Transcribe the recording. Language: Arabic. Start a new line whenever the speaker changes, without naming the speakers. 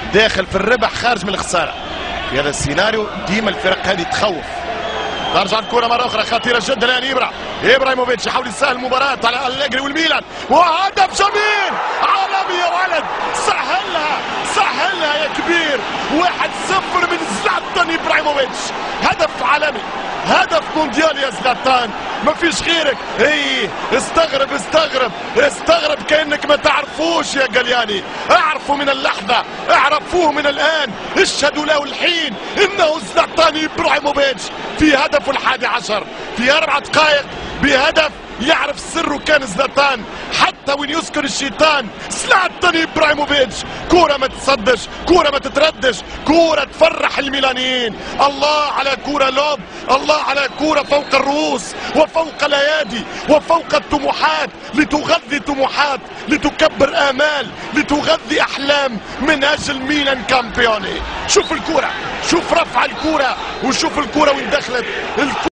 داخل في الربح خارج من الخساره. في هذا السيناريو ديما الفرق هذه تخوف. ترجع الكرة مرة أخرى خطيرة جدا الآن. إبراهيموفيتش يحاول يسهل المباراة على أليجري والميلان، وهدف جميل عالمي يا ولد. سهلها يا كبير. 1-0 من زلاتان إبراهيموفيتش. هدف عالمي، هدف مونديال يا زلاتان، ما فيش غيرك. استغرب كأنك ما تعرفوش يا جلياني. اعرفوا من اللحظة، اعرفوه من الآن، اشهدوا له الحين انه زلاتان إبراهيموفيتش في هدفه 11 في 4 دقائق بهدف يعرف سره كان زلاتان حتى وين يسكن الشيطان. زلاتان إبراهيموفيتش كورة ما تصدش، كورة ما تتردش، كورة تفرح الميلانيين. الله على كورة لوب، الله على كورة فوق الرؤوس وفوق الايادي وفوق الطموحات، لتغذي طموحات، لتكبر امال، لتغذي احلام من اجل ميلان كامبيوني. شوف الكورة، شوف رفع الكورة، وشوف الكورة وين دخلت. الكورة